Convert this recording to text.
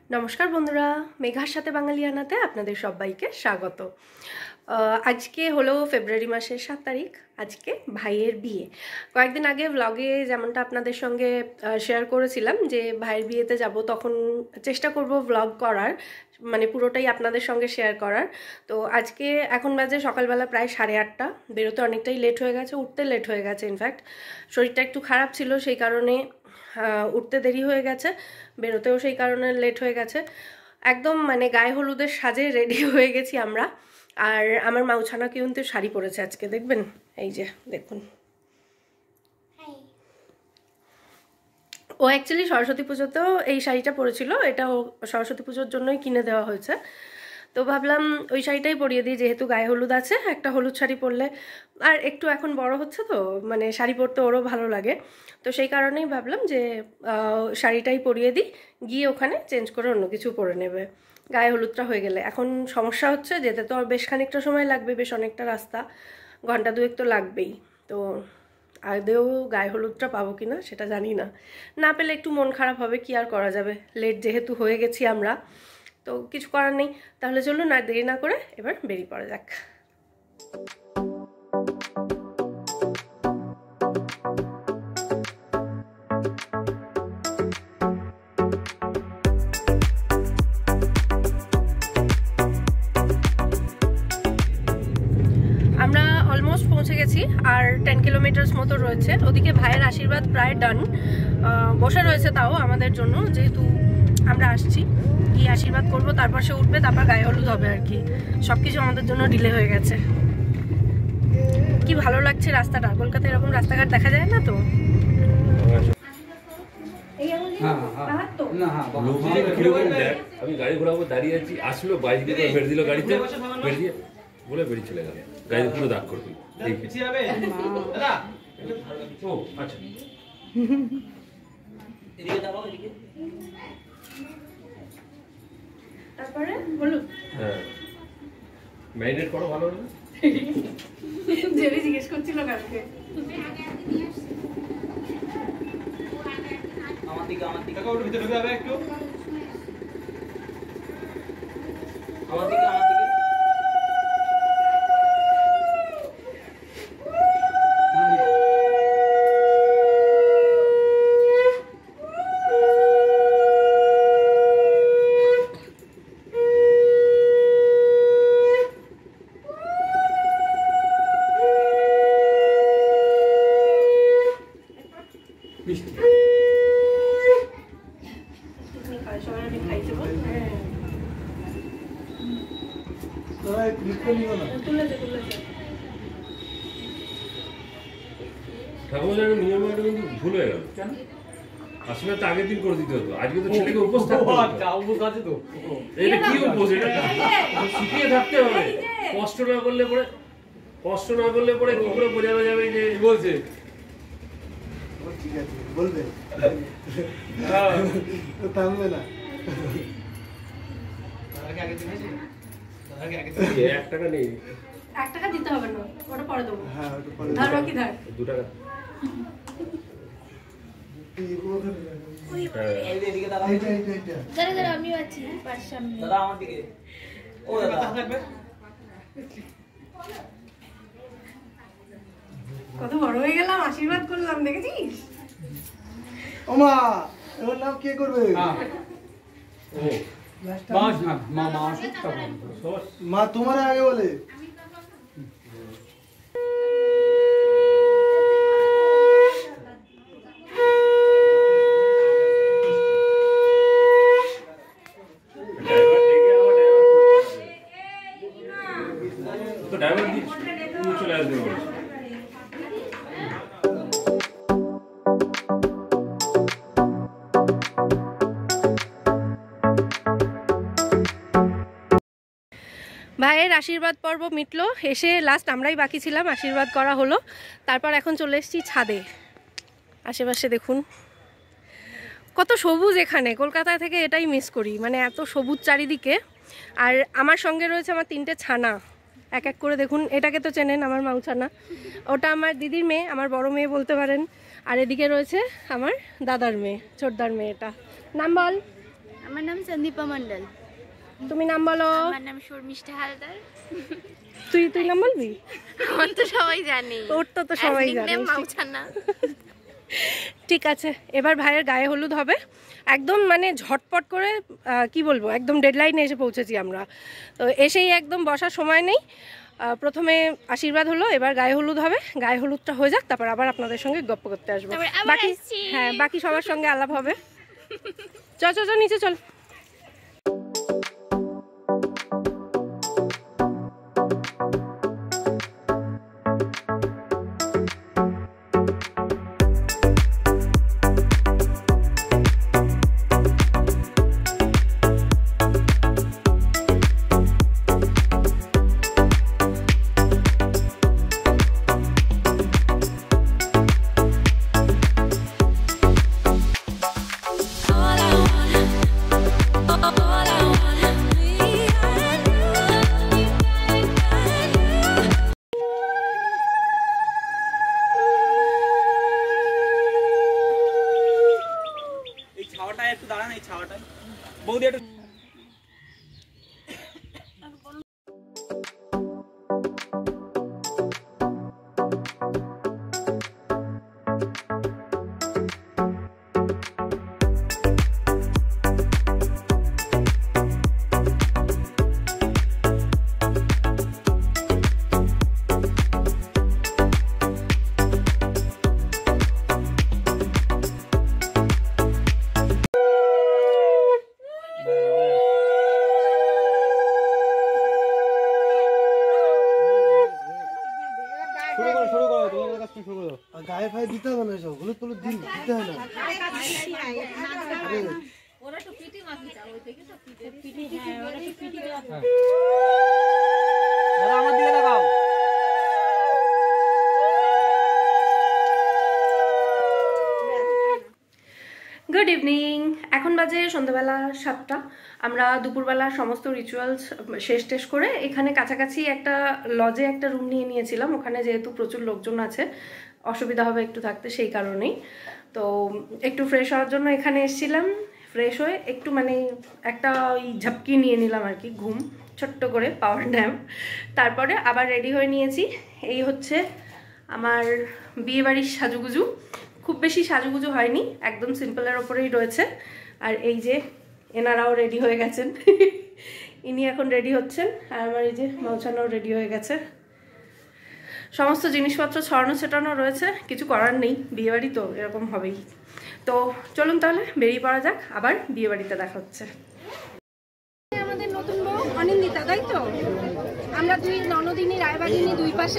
নমস্কার বন্ধুরা, মেঘার সাথে বাঙালিয়ানাতে আপনাদের সবাইকে স্বাগত। আজকে হলো ফেব্রুয়ারি মাসের 7 তারিখ। আজকে ভাইয়ের বিয়ে। কয়েকদিন আগে ব্লগে যেমনটা আপনাদের সঙ্গে শেয়ার করেছিলাম যে ভাইয়ের বিয়েতে যাব, তখন চেষ্টা করব ব্লগ করার, মানে পুরোটাই আপনাদের সঙ্গে শেয়ার করার। তো আজকে এখন বাজে সকালবেলা প্রায় 8:30। বেরোতে অনেকটাই লেট হয়ে গেছে, উঠতে লেট হয়ে গেছে। ইনফ্যাক্ট শরীরটা একটু খারাপ ছিল, সেই কারণে উঠতে দেরি হয়ে গেছে, বেরোতেও সেই কারণে লেট হয়ে গেছে। একদম মানে গায়ে হলুদের সাজে রেডি হয়ে গেছি আমরা। আর আমার মাউছানা কিন্তু শাড়ি পরেছে আজকে, দেখবেন, এই যে দেখুন। ও অ্যাকচুয়ালি সরস্বতী পুজোতেও এই শাড়িটা পরেছিল, এটাও সরস্বতী পুজোর জন্যই কিনে দেওয়া হয়েছে। তো ভাবলাম ওই শাড়িটাই পরিয়ে দিই, যেহেতু গায়ে হলুদ আছে, একটা হলুদ শাড়ি পরলে, আর একটু এখন বড় হচ্ছে তো মানে শাড়ি পরতে ওরও ভালো লাগে। তো সেই কারণেই ভাবলাম যে শাড়িটাই পরিয়ে দিই, গিয়ে ওখানে চেঞ্জ করে অন্য কিছু পরে নেবে গায়ে হলুদটা হয়ে গেলে। এখন সমস্যা হচ্ছে যেতে তো বেশ খানিকটা সময় লাগবে, বেশ অনেকটা রাস্তা, ঘন্টা দুয়েক তো লাগবেই। তো আদৌ গায়ে হলুদটা পাবো কি না সেটা জানি না, না পেলে একটু মন খারাপ হবে, কি আর করা যাবে, লেট যেহেতু হয়ে গেছি আমরা, তো কিছু করার নেই। তাহলে চলুন আর দেরি না করে এবার বেরিয়ে পড়া যাক। আমরা অলমোস্ট পৌঁছে গেছি, আর 10 কিলোমিটার্স মতো রয়েছে। ওদিকে ভাইয়ের আশীর্বাদ প্রায় ডান, বসে রয়েছে তাও আমাদের জন্য, যেহেতু আমরা আসছি, গিয়ে আশীর্বাদ করবো, তারপর সে উঠবে, তারপর গায়ে হলুদ হবে আর কি। সবকিছু আমাদের জন্য ডিলে হয়ে গেছে। কি ভালো লাগছে রাস্তাটা, কলকাতায় এরকম রাস্তাঘাট দেখা যায় না তো। আমি গাড়ি ঘোরাবো, দাঁড়িয়ে আছি, আসলো বাইক দিয়ে বেড়ে দিল গাড়িতে, বেড়ে দিয়ে বলে বেরিয়ে চলে গেল, গাড়ি পুরো দাগ করবি। ও আচ্ছা, তারপরে হলুদ হ্যাঁ ম্যারিনেট করো ভালো হবে। জেরি জিজ্ঞেস করছিল কালকে। আমার দিকে ওর ভিতরে ঢুকে যাবে একটু, আমার দিকে ঠাকুমার নিয়মে কিন্তু ভুল হয়ে গেল। আসলে তো আগের দিন করে দিতে হতো, আজকে তো ছেলেকে উপোস থাকতে হবে। এটা কি উপোস? এটা শিখিয়ে থাকতে হবে। কষ্ট না করলে পরে কি করে বোঝানো যাবে যে বলছে। ঠিক আছে বলবে, থামবে না। 1 টাকা নেই, 1 টাকা দিতে হবে না, ওটা পরে দেবো। হ্যাঁ ওটা পরে ধার বাকি ধার 2 টাকা। আমিও আছি পাঁচ সামনে। দাদা আমার দিকে, ও দাদা কত বড় হয়ে গেলাম, আশীর্বাদ করলাম, দেখেছিস? ওমা এবার নাম কে করবে? ও মা তোমার আগে বলে। তো ড্রাইভার দিয়ে চলে আসবে। ভাইয়ের আশীর্বাদ পর্ব মিটলো, এসে লাস্ট আমরাই বাকি ছিলাম, আশীর্বাদ করা হলো। তারপর এখন চলে এসেছি ছাদে। আশেপাশে দেখুন কত সবুজ এখানে, কলকাতা থেকে এটাই মিস করি, মানে এত সবুজ চারিদিকে। আর আমার সঙ্গে রয়েছে আমার 3টে ছানা, এক এক করে দেখুন। এটাকে তো চেনেন, আমার মাউছানা। ওটা আমার দিদির মেয়ে, আমার বড় মেয়ে বলতে পারেন। আর এদিকে রয়েছে আমার দাদার মেয়ে, ছোটদার মেয়ে। এটা নাম বল। আমার নাম সন্দীপা মণ্ডল। তুমি নাম বলো। আমার নাম শর্মিষ্ঠা হালদার। তুই নাম বলবি? আমার তো সবাই জানে, তোর তো সবাই জানে। মাউছানা। ঠিক আছে, এবার ভাইয়ের গায়ে হলুদ হবে। একদম মানে ঝটপট করে কি বলবো, একদম ডেডলাইনে এসে পৌঁছেছি আমরা। তো এসেই একদম বসার সময় নেই। প্রথমে আশীর্বাদ হলো, এবার গায়ে হলুদ হবে। গায়ে হলুদটা হয়ে যাক, তারপর আবার আপনাদের সঙ্গে গপ্প করতে আসবো। বাকি হ্যাঁ, বাকি সবার সঙ্গে আলাপ হবে। চল নিচে চল। একটু দাঁড়ান, এই ছাওয়াটায় বৌদি একটু। গায়ে ফায়ে দিতে হবে না, সব হলুদ টলুদ দিতে হয় না। আমার দিকে দেখাও। Good evening. এখন বাজে সন্ধ্যাবেলা 7টা। আমরা দুপুরবেলা সমস্ত রিচুয়ালস শেষ করে এখানে কাছাকাছি একটা লজে একটা রুম নিয়ে নিয়েছিলাম। ওখানে যেহেতু প্রচুর লোকজন আছে, অসুবিধা হবে একটু থাকতে, সেই কারণেই। তো একটু ফ্রেশ হওয়ার জন্য এখানে এসেছিলাম। ফ্রেশ হয়ে একটু মানে একটা ওই ঝাপকি নিয়ে নিলাম আর কি, ঘুম, ছোট্ট করে পাওয়ার ন্যাপ। তারপরে আবার রেডি হয়ে নিয়েছি। এই হচ্ছে আমার বিয়েবাড়ির সাজুগুজু। খুব বেশি সাজুগুজু হয়নি, একদম সিম্পলের ওপরেই রয়েছে। আর এই যে এনারাও রেডি হয়ে গেছেন। ইনি এখন রেডি হচ্ছেন। আর আমার এই যে মাউছানাও রেডি হয়ে গেছে। সমস্ত জিনিসপত্র ছড়ানো ছেটানো রয়েছে, কিছু করার নেই, বিয়েবাড়ি তো এরকম হবেই। তো চলুন তাহলে বেরিয়ে পড়া যাক, আবার বিয়েবাড়িতে দেখা হচ্ছে। আমাদের নতুন বউ অনিন্দিতা, তাই তো? আমরা দুই ননদিনী রায়বাগিনী, দুই পাশে।